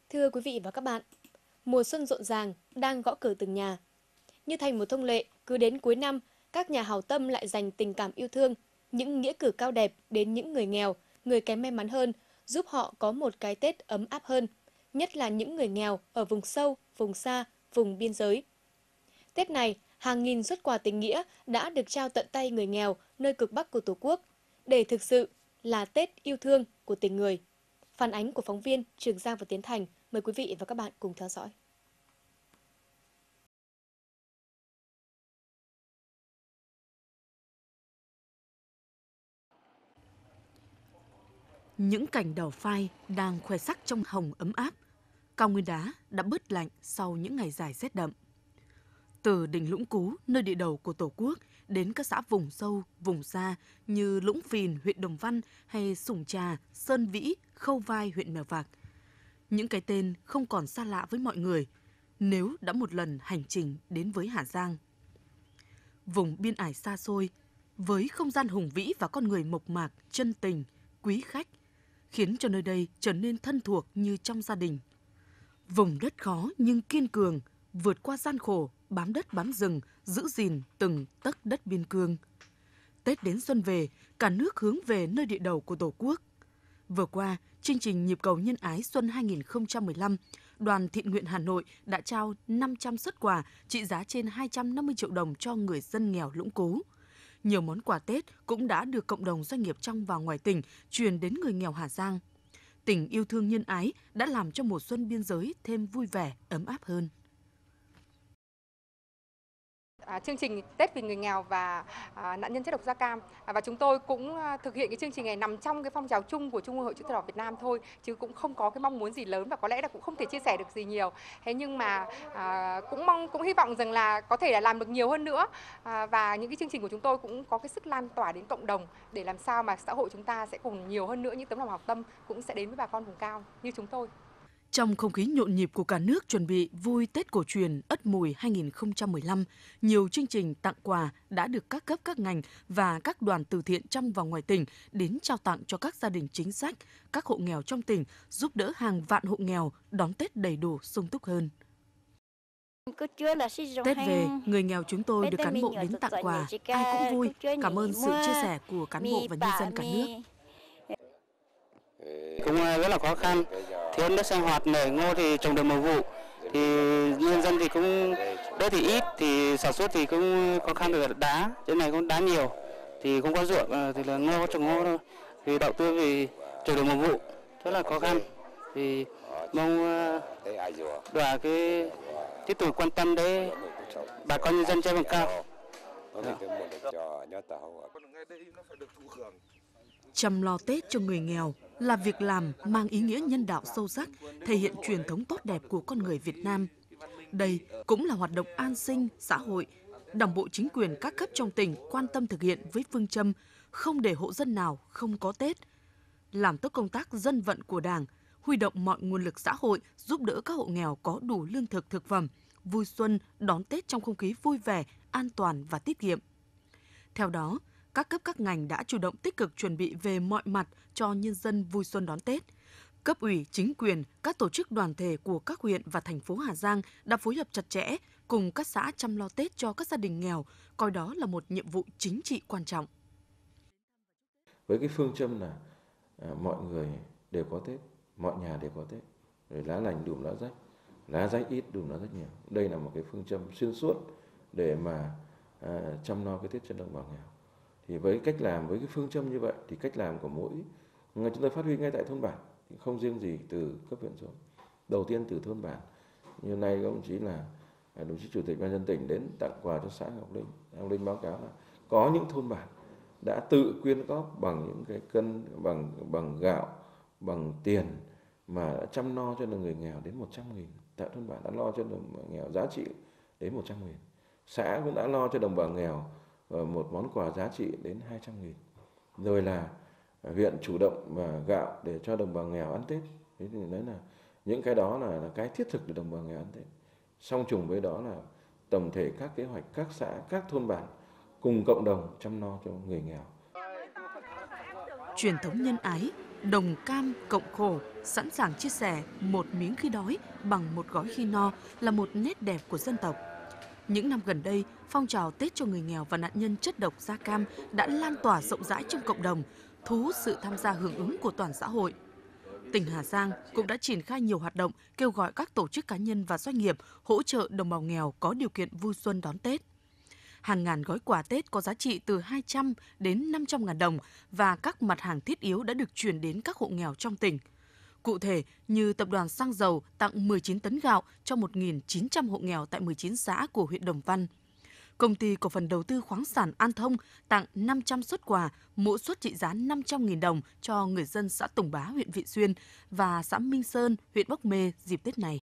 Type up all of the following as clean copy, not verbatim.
Thưa quý vị và các bạn, mùa xuân rộn ràng đang gõ cửa từng nhà. Như thành một thông lệ, cứ đến cuối năm, các nhà hảo tâm lại dành tình cảm yêu thương, những nghĩa cử cao đẹp đến những người nghèo, người kém may mắn hơn, giúp họ có một cái Tết ấm áp hơn, nhất là những người nghèo ở vùng sâu, vùng xa, vùng biên giới. Tết này, hàng nghìn suất quà tình nghĩa đã được trao tận tay người nghèo nơi cực Bắc của Tổ quốc, để thực sự là Tết yêu thương của tình người. Phản ánh của phóng viên Trường Giang và Tiến Thành, mời quý vị và các bạn cùng theo dõi. Những cành đào phai đang khoe sắc trong hồng ấm áp. Cao nguyên đá đã bớt lạnh sau những ngày dài rét đậm. Từ đỉnh Lũng Cú, nơi địa đầu của Tổ quốc, đến các xã vùng sâu, vùng xa như Lũng Phìn, huyện Đồng Văn hay Sủng Trà, Sơn Vĩ, Khâu Vai, huyện Mèo Vạc. Những cái tên không còn xa lạ với mọi người nếu đã một lần hành trình đến với Hà Giang. Vùng biên ải xa xôi, với không gian hùng vĩ và con người mộc mạc, chân tình, quý khách, khiến cho nơi đây trở nên thân thuộc như trong gia đình. Vùng đất khó nhưng kiên cường, vượt qua gian khổ, bám đất bám rừng, giữ gìn từng tấc đất biên cương. Tết đến xuân về, cả nước hướng về nơi địa đầu của Tổ quốc. Vừa qua, chương trình Nhịp cầu nhân ái xuân 2015, Đoàn Thiện nguyện Hà Nội đã trao 500 suất quà trị giá trên 250 triệu đồng cho người dân nghèo Lũng Cú. Nhiều món quà Tết cũng đã được cộng đồng doanh nghiệp trong và ngoài tỉnh truyền đến người nghèo Hà Giang. Tình yêu thương nhân ái đã làm cho mùa xuân biên giới thêm vui vẻ, ấm áp hơn. Chương trình Tết vì người nghèo và nạn nhân chất độc da cam, và chúng tôi cũng thực hiện cái chương trình này nằm trong cái phong trào chung của Trung ương Hội Chữ thập đỏ Việt Nam thôi, chứ cũng không có cái mong muốn gì lớn và có lẽ là cũng không thể chia sẻ được gì nhiều. Thế nhưng mà cũng hy vọng rằng là có thể là làm được nhiều hơn nữa, và những cái chương trình của chúng tôi cũng có cái sức lan tỏa đến cộng đồng để làm sao mà xã hội chúng ta sẽ cùng nhiều hơn nữa những tấm lòng hảo tâm cũng sẽ đến với bà con vùng cao như chúng tôi. Trong không khí nhộn nhịp của cả nước chuẩn bị vui Tết cổ truyền Ất Mùi 2015, nhiều chương trình tặng quà đã được các cấp các ngành và các đoàn từ thiện trong và ngoài tỉnh đến trao tặng cho các gia đình chính sách, các hộ nghèo trong tỉnh, giúp đỡ hàng vạn hộ nghèo đón Tết đầy đủ sung túc hơn. Tết về, người nghèo chúng tôi được cán bộ đến tặng quà, ai cũng vui. Cảm ơn sự chia sẻ của cán bộ và nhân dân cả nước. Cũng rất là khó khăn, thiếu nước sinh hoạt, nở ngô thì trồng được một vụ, thì nhân dân thì cũng đất thì ít, thì sản xuất thì cũng khó khăn về đá, trên này cũng đá nhiều, thì không có ruộng thì là ngô trồng ngô thôi, thì đậu tương thì trồng được một vụ, rất là khó khăn, thì mong đoàn cái tiếp tục quan tâm đến bà con nhân dân trên vùng cao. Chăm lo Tết cho người nghèo là việc làm mang ý nghĩa nhân đạo sâu sắc, thể hiện truyền thống tốt đẹp của con người Việt Nam. Đây cũng là hoạt động an sinh, xã hội. Đảng bộ chính quyền các cấp trong tỉnh quan tâm thực hiện với phương châm không để hộ dân nào không có Tết. Làm tốt công tác dân vận của Đảng, huy động mọi nguồn lực xã hội giúp đỡ các hộ nghèo có đủ lương thực thực phẩm, vui xuân đón Tết trong không khí vui vẻ, an toàn và tiết kiệm. Theo đó, các cấp các ngành đã chủ động tích cực chuẩn bị về mọi mặt cho nhân dân vui xuân đón Tết. Cấp ủy, chính quyền, các tổ chức đoàn thể của các huyện và thành phố Hà Giang đã phối hợp chặt chẽ cùng các xã chăm lo Tết cho các gia đình nghèo, coi đó là một nhiệm vụ chính trị quan trọng. Với cái phương châm là mọi người đều có Tết, mọi nhà đều có Tết, rồi lá lành đùm lá rách ít đùm lá rách nhiều. Đây là một cái phương châm xuyên suốt để mà chăm lo cái Tết cho đồng bào nghèo. Thì với cách làm, với cái phương châm như vậy thì cách làm của mỗi người chúng ta phát huy ngay tại thôn bản, thì không riêng gì từ cấp huyện xuống. Đầu tiên từ thôn bản, như nay các đồng chí là đồng chí chủ tịch ban nhân tỉnh đến tặng quà cho xã Ngọc Linh. Ngọc Linh báo cáo là có những thôn bản đã tự quyên góp bằng những cái cân, bằng gạo, bằng tiền mà đã chăm lo cho người nghèo đến 100.000. Tại thôn bản đã lo cho đồng bào nghèo giá trị đến 100.000. Xã cũng đã lo cho đồng bào nghèo một món quà giá trị đến 200.000. Rồi là huyện chủ động gạo để cho đồng bào nghèo ăn Tết. Thế thì đấy là những cái đó là cái thiết thực để đồng bào nghèo ăn Tết. Song trùng với đó là tổng thể các kế hoạch, các xã, các thôn bản cùng cộng đồng chăm lo cho người nghèo. Truyền thống nhân ái đồng cam cộng khổ, sẵn sàng chia sẻ một miếng khi đói bằng một gói khi no là một nét đẹp của dân tộc. Những năm gần đây, phong trào Tết cho người nghèo và nạn nhân chất độc da cam đã lan tỏa rộng rãi trong cộng đồng, thu hút sự tham gia hưởng ứng của toàn xã hội. Tỉnh Hà Giang cũng đã triển khai nhiều hoạt động kêu gọi các tổ chức cá nhân và doanh nghiệp hỗ trợ đồng bào nghèo có điều kiện vui xuân đón Tết. Hàng ngàn gói quà Tết có giá trị từ 200 đến 500 ngàn đồng và các mặt hàng thiết yếu đã được chuyển đến các hộ nghèo trong tỉnh. Cụ thể như Tập đoàn Xăng Dầu tặng 19 tấn gạo cho 1.900 hộ nghèo tại 19 xã của huyện Đồng Văn. Công ty Cổ phần Đầu tư Khoáng sản An Thông tặng 500 suất quà, mỗi suất trị giá 500.000 đồng cho người dân xã Tùng Bá, huyện Vị Xuyên và xã Minh Sơn, huyện Bắc Mê dịp Tết này.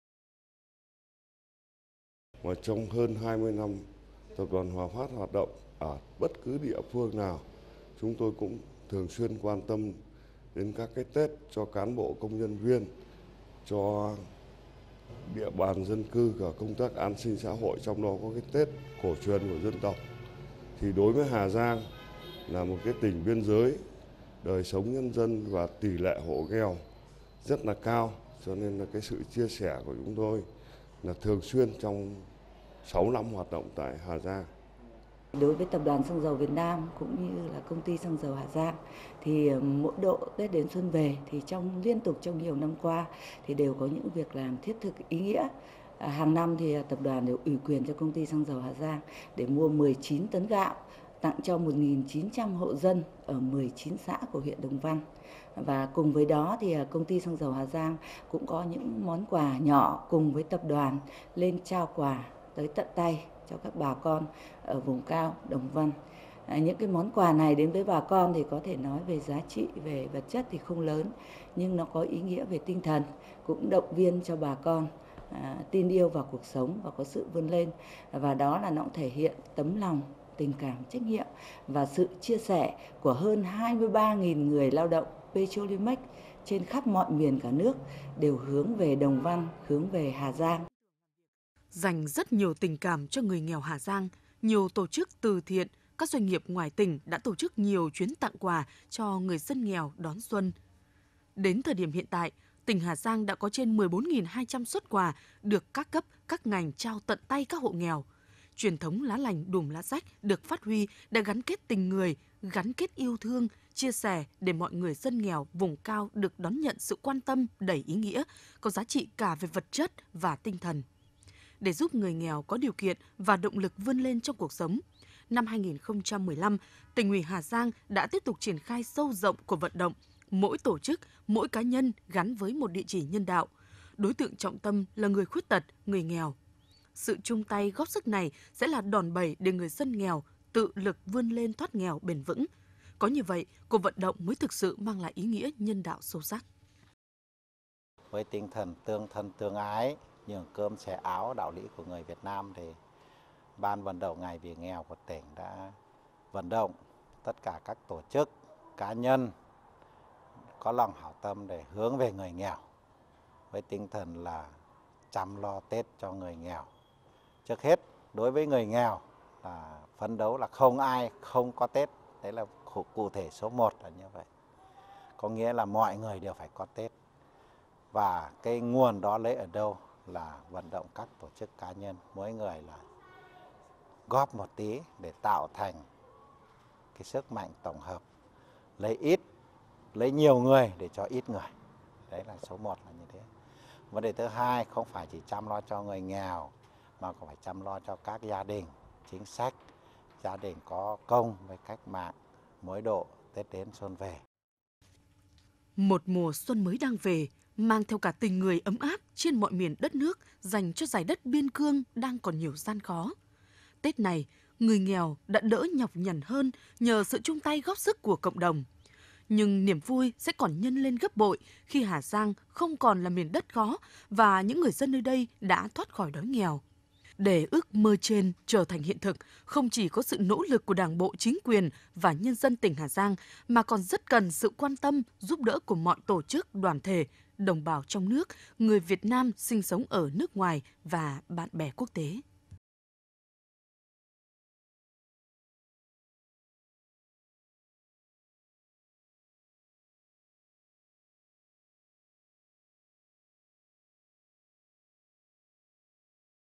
Và trong hơn 20 năm, Tập đoàn Hòa Phát hoạt động ở bất cứ địa phương nào, chúng tôi cũng thường xuyên quan tâm đến các cái Tết cho cán bộ công nhân viên, cho địa bàn dân cư và công tác an sinh xã hội, trong đó có cái Tết cổ truyền của dân tộc. Thì đối với Hà Giang là một cái tỉnh biên giới, đời sống nhân dân và tỷ lệ hộ nghèo rất là cao, cho nên là cái sự chia sẻ của chúng tôi là thường xuyên trong 6 năm hoạt động tại Hà Giang. Đối với Tập đoàn Xăng dầu Việt Nam cũng như là Công ty Xăng dầu Hà Giang thì mỗi độ Tết đến xuân về thì liên tục trong nhiều năm qua thì đều có những việc làm thiết thực ý nghĩa. Hàng năm thì tập đoàn đều ủy quyền cho Công ty Xăng dầu Hà Giang để mua 19 tấn gạo tặng cho 1.900 hộ dân ở 19 xã của huyện Đồng Văn. Và cùng với đó thì Công ty Xăng dầu Hà Giang cũng có những món quà nhỏ cùng với tập đoàn lên trao quà tới tận tay cho các bà con ở vùng cao Đồng Văn. Những cái món quà này đến với bà con thì có thể nói về giá trị về vật chất thì không lớn, nhưng nó có ý nghĩa về tinh thần, cũng động viên cho bà con tin yêu vào cuộc sống và có sự vươn lên. Và đó là nó cũng thể hiện tấm lòng, tình cảm, trách nhiệm và sự chia sẻ của hơn 23.000 người lao động Petrolimex trên khắp mọi miền cả nước đều hướng về Đồng Văn, hướng về Hà Giang. Dành rất nhiều tình cảm cho người nghèo Hà Giang, nhiều tổ chức từ thiện, các doanh nghiệp ngoài tỉnh đã tổ chức nhiều chuyến tặng quà cho người dân nghèo đón xuân. Đến thời điểm hiện tại, tỉnh Hà Giang đã có trên 14.200 suất quà được các cấp, các ngành trao tận tay các hộ nghèo. Truyền thống lá lành đùm lá rách được phát huy đã gắn kết tình người, gắn kết yêu thương, chia sẻ để mọi người dân nghèo vùng cao được đón nhận sự quan tâm đầy ý nghĩa, có giá trị cả về vật chất và tinh thần. Để giúp người nghèo có điều kiện và động lực vươn lên trong cuộc sống, năm 2015, Tỉnh ủy Hà Giang đã tiếp tục triển khai sâu rộng cuộc vận động mỗi tổ chức, mỗi cá nhân gắn với một địa chỉ nhân đạo. Đối tượng trọng tâm là người khuyết tật, người nghèo. Sự chung tay góp sức này sẽ là đòn bẩy để người dân nghèo tự lực vươn lên thoát nghèo bền vững. Có như vậy, cuộc vận động mới thực sự mang lại ý nghĩa nhân đạo sâu sắc. Với tinh thần tương thân tương ái, nhường cơm xẻ áo đạo lý của người Việt Nam thì Ban vận động Ngày vì nghèo của tỉnh đã vận động tất cả các tổ chức, cá nhân có lòng hảo tâm để hướng về người nghèo với tinh thần là chăm lo Tết cho người nghèo. Trước hết, đối với người nghèo là phấn đấu là không ai không có Tết. Đấy là cụ thể số 1 là như vậy. Có nghĩa là mọi người đều phải có Tết. Và cái nguồn đó lấy ở đâu là vận động các tổ chức cá nhân, mỗi người là góp một tí để tạo thành cái sức mạnh tổng hợp. Lấy nhiều người để cho ít người. Đấy là số 1 là như thế. Vấn đề thứ hai, không phải chỉ chăm lo cho người nghèo mà còn phải chăm lo cho các gia đình chính sách, gia đình có công với cách mạng, mỗi độ Tết đến xuân về. Một mùa xuân mới đang về, mang theo cả tình người ấm áp trên mọi miền đất nước dành cho dải đất biên cương đang còn nhiều gian khó. Tết này, người nghèo đã đỡ nhọc nhằn hơn nhờ sự chung tay góp sức của cộng đồng. Nhưng niềm vui sẽ còn nhân lên gấp bội khi Hà Giang không còn là miền đất khó và những người dân nơi đây đã thoát khỏi đói nghèo. Để ước mơ trên trở thành hiện thực, không chỉ có sự nỗ lực của Đảng bộ, chính quyền và nhân dân tỉnh Hà Giang, mà còn rất cần sự quan tâm, giúp đỡ của mọi tổ chức, đoàn thể, đồng bào trong nước, người Việt Nam sinh sống ở nước ngoài và bạn bè quốc tế.